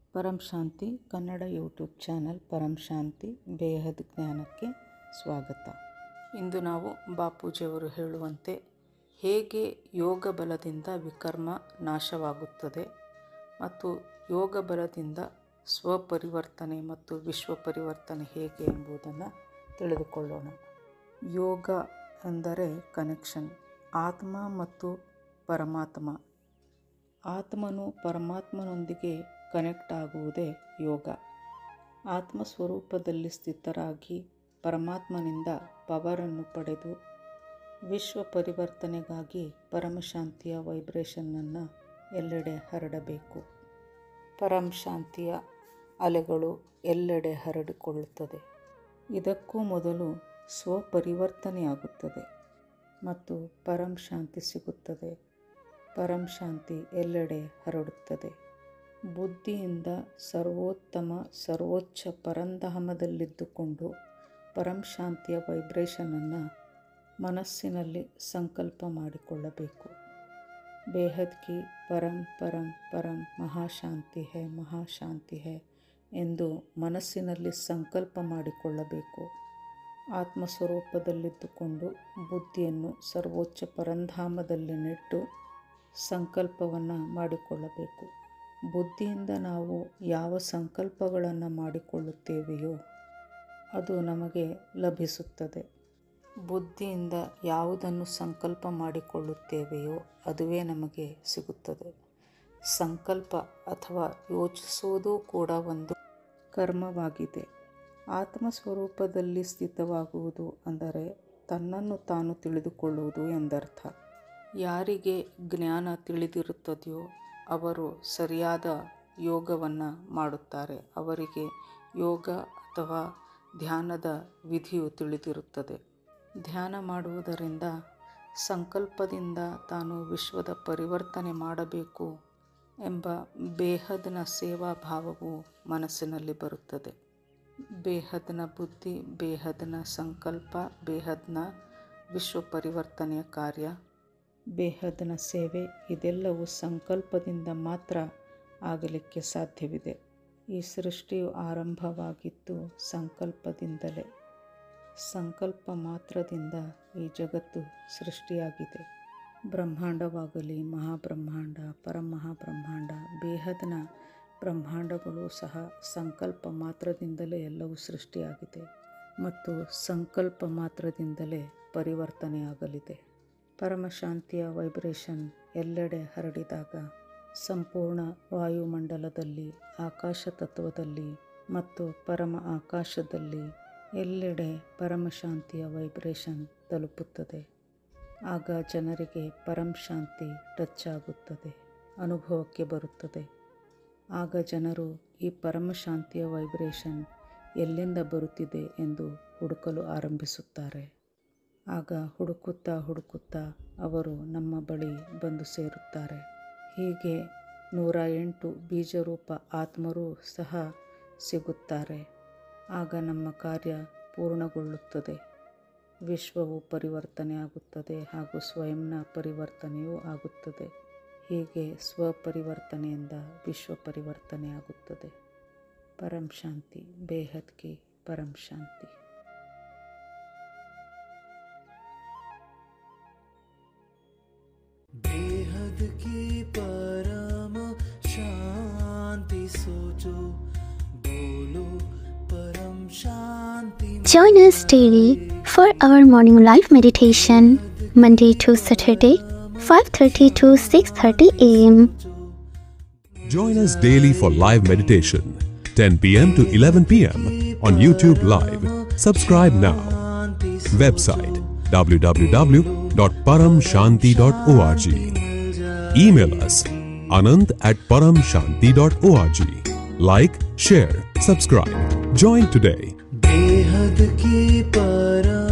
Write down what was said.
ಪರಂಶಾಂತಿ Kannada YouTube channel Paramshanti ಬೇಹದ್ ಜ್ಞಾನಕ್ಕೆ ಸ್ವಾಗತ. ಇಂದು ನಾವು ಬಾಪೂಜಿಯವರು ಹೇಳುವಂತೆ ಹೇಗೆ ಯೋಗ ಬಲದಿಂದ ವಿಕರ್ಮ ನಾಶವಾಗುತ್ತದೆ ಮತ್ತು ಯೋಗ ಬಲದಿಂದ ಸ್ವಪರಿವರ್ತನೆ ಮತ್ತು ವಿಶ್ವ ಪರಿವರ್ತನೆ ಹೇಗೆ ಎಂಬುದನ್ನು ತಿಳಿದುಕೊಳ್ಳೋಣ. ಯೋಗ ಅಂದರೆ ಕನೆಕ್ಷನ್, ಆತ್ಮ ಮತ್ತು ಪರಮಾತ್ಮ. ಆತ್ಮನು ಪರಮಾತ್ಮನೊಂದಿಗೆ ಕನೆಕ್ಟ್ ಆಗುವುದೇ ಯೋಗ. ಆತ್ಮಸ್ವರೂಪದಲ್ಲಿ ಸ್ಥಿತರಾಗಿ ಪರಮಾತ್ಮನಿಂದ ಪವರನ್ನು ಪಡೆದು ವಿಶ್ವ ಪರಿವರ್ತನೆಗಾಗಿ ಪರಮಶಾಂತಿಯ ವೈಬ್ರೇಷನ್ನನ್ನು ಎಲ್ಲೆಡೆ ಹರಡಬೇಕು. ಪರಂಶಾಂತಿಯ ಅಲೆಗಳು ಎಲ್ಲೆಡೆ ಹರಡಿಕೊಳ್ಳುತ್ತದೆ. ಇದಕ್ಕೂ ಮೊದಲು ಸ್ವಪರಿವರ್ತನೆಯಾಗುತ್ತದೆ ಮತ್ತು ಪರಂಶಾಂತಿ ಸಿಗುತ್ತದೆ. ಪರಂಶಾಂತಿ ಎಲ್ಲೆಡೆ ಹರಡುತ್ತದೆ. ಬುದ್ಧಿಯಿಂದ ಸರ್ವೋತ್ತಮ ಸರ್ವೋಚ್ಚ ಪರಂಧಾಮದಲ್ಲಿದ್ದುಕೊಂಡು ಪರಂಶಾಂತಿಯ ವೈಬ್ರೇಷನನ್ನು ಮನಸ್ಸಿನಲ್ಲಿ ಸಂಕಲ್ಪ ಮಾಡಿಕೊಳ್ಳಬೇಕು. ಬೇಹದ್ ಕಿ ಪರಂ ಪರಂ ಪರಂ ಮಹಾಶಾಂತಿ ಹೈ ಮಹಾಶಾಂತಿ ಹೈ ಎಂದು ಮನಸ್ಸಿನಲ್ಲಿ ಸಂಕಲ್ಪ ಮಾಡಿಕೊಳ್ಳಬೇಕು. ಆತ್ಮಸ್ವರೂಪದಲ್ಲಿದ್ದುಕೊಂಡು ಬುದ್ಧಿಯನ್ನು ಸರ್ವೋಚ್ಚ ಪರಂಧಾಮದಲ್ಲಿ ನೆಟ್ಟು ಸಂಕಲ್ಪವನ್ನು ಮಾಡಿಕೊಳ್ಳಬೇಕು. ಬುದ್ಧಿಯಿಂದ ನಾವು ಯಾವ ಸಂಕಲ್ಪಗಳನ್ನು ಮಾಡಿಕೊಳ್ಳುತ್ತೇವೆಯೋ ಅದು ನಮಗೆ ಲಭಿಸುತ್ತದೆ. ಬುದ್ಧಿಯಿಂದ ಯಾವುದನ್ನು ಸಂಕಲ್ಪ ಮಾಡಿಕೊಳ್ಳುತ್ತೇವೆಯೋ ಅದುವೇ ನಮಗೆ ಸಿಗುತ್ತದೆ. ಸಂಕಲ್ಪ ಅಥವಾ ಯೋಚಿಸುವುದೂ ಕೂಡ ಒಂದು ಕರ್ಮವಾಗಿದೆ. ಆತ್ಮಸ್ವರೂಪದಲ್ಲಿ ಸ್ಥಿತವಾಗುವುದು ಅಂದರೆ ತನ್ನನ್ನು ತಾನು ತಿಳಿದುಕೊಳ್ಳುವುದು ಎಂದರ್ಥ. ಯಾರಿಗೆ ಜ್ಞಾನ ತಿಳಿದಿರುತ್ತದೆಯೋ ಅವರು ಸರಿಯಾದ ಯೋಗವನ್ನು ಮಾಡುತ್ತಾರೆ. ಅವರಿಗೆ ಯೋಗ ಅಥವಾ ಧ್ಯಾನದ ವಿಧಿಯು ತಿಳಿದಿರುತ್ತದೆ. ಧ್ಯಾನ ಮಾಡುವುದರಿಂದ ಸಂಕಲ್ಪದಿಂದ ತಾನು ವಿಶ್ವದ ಪರಿವರ್ತನೆ ಮಾಡಬೇಕು ಎಂಬ ಬೇಹದ್ನ ಸೇವಾ ಭಾವವು ಮನಸ್ಸಿನಲ್ಲಿ ಬರುತ್ತದೆ. ಬೇಹದ್ನ ಬುದ್ಧಿ, ಬೇಹದ್ನ ಸಂಕಲ್ಪ, ಬೇಹದ್ನ ವಿಶ್ವ ಪರಿವರ್ತನೆಯ ಕಾರ್ಯ, ಬೇಹದ್ನ ಸೇವೆ ಇದೆಲ್ಲವೂ ಸಂಕಲ್ಪದಿಂದ ಮಾತ್ರ ಆಗಲಿಕ್ಕೆ ಸಾಧ್ಯವಿದೆ. ಈ ಸೃಷ್ಟಿಯು ಆರಂಭವಾಗಿದ್ದು ಸಂಕಲ್ಪದಿಂದಲೇ. ಸಂಕಲ್ಪ ಮಾತ್ರದಿಂದ ಈ ಜಗತ್ತು ಸೃಷ್ಟಿಯಾಗಿದೆ. ಬ್ರಹ್ಮಾಂಡವಾಗಲಿ, ಮಹಾಬ್ರಹ್ಮಾಂಡ, ಪರಮಹಾಬ್ರಹ್ಮಾಂಡ, ಬೇಹದ್ನ ಬ್ರಹ್ಮಾಂಡಗಳು ಸಹ ಸಂಕಲ್ಪ ಮಾತ್ರದಿಂದಲೇ ಎಲ್ಲವೂ ಸೃಷ್ಟಿಯಾಗಿದೆ ಮತ್ತು ಸಂಕಲ್ಪ ಮಾತ್ರದಿಂದಲೇ ಪರಿವರ್ತನೆಯಾಗಲಿದೆ. ಪರಮಶಾಂತಿಯ ವೈಬ್ರೇಷನ್ ಎಲ್ಲೆಡೆ ಹರಡಿದಾಗ ಸಂಪೂರ್ಣ ವಾಯುಮಂಡಲದಲ್ಲಿ, ಆಕಾಶ ತತ್ವದಲ್ಲಿ ಮತ್ತು ಪರಮ ಆಕಾಶದಲ್ಲಿ ಎಲ್ಲೆಡೆ ಪರಮಶಾಂತಿಯ ವೈಬ್ರೇಷನ್ ತಲುಪುತ್ತದೆ. ಆಗ ಜನರಿಗೆ ಪರಂಶಾಂತಿ ಟಚ್ ಆಗುತ್ತದೆ, ಅನುಭವಕ್ಕೆ ಬರುತ್ತದೆ. ಆಗ ಜನರು ಈ ಪರಮಶಾಂತಿಯ ವೈಬ್ರೇಷನ್ ಎಲ್ಲಿಂದ ಬರುತ್ತಿದೆ ಎಂದು ಹುಡುಕಲು ಆರಂಭಿಸುತ್ತಾರೆ. ಆಗ ಹುಡುಕುತ್ತಾ ಅವರು ನಮ್ಮ ಬಳಿ ಬಂದು ಸೇರುತ್ತಾರೆ. ಹೀಗೆ 108 ಬೀಜರೂಪ ಆತ್ಮರೂ ಸಹ ಸಿಗುತ್ತಾರೆ. ಆಗ ನಮ್ಮ ಕಾರ್ಯ ಪೂರ್ಣಗೊಳ್ಳುತ್ತದೆ. ವಿಶ್ವವು ಪರಿವರ್ತನೆ ಆಗುತ್ತದೆ ಹಾಗೂ ಸ್ವಯಂನ ಪರಿವರ್ತನೆಯೂ ಆಗುತ್ತದೆ. ಹೀಗೆ ಸ್ವಪರಿವರ್ತನೆಯಿಂದ ವಿಶ್ವ ಪರಿವರ್ತನೆ ಆಗುತ್ತದೆ. ಪರಂಶಾಂತಿ, ಬೇಹದ್ ಕಿ ಪರಂಶಾಂತಿ. बेहद की परम शांति सोचो, बोलो परम शांति. Join us daily for our morning live meditation, Monday to Saturday, 5:30 to 6:30 a.m. Join us daily for live meditation, 10 p.m. to 11 p.m. on YouTube Live. Subscribe now. Website www.paramshanti.org. Email us anant@paramshanti.org. Like, share, subscribe. Join today. बेहद की परम